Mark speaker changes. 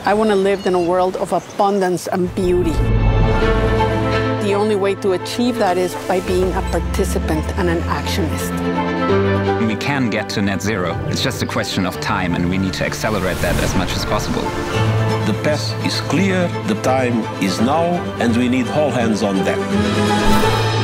Speaker 1: I want to live in a world of abundance and beauty. The only way to achieve that is by being a participant and an actionist.
Speaker 2: We can get to net zero. It's just a question of time, and we need to accelerate that as much as possible.
Speaker 3: The path is clear, the time is now, and we need all hands on deck.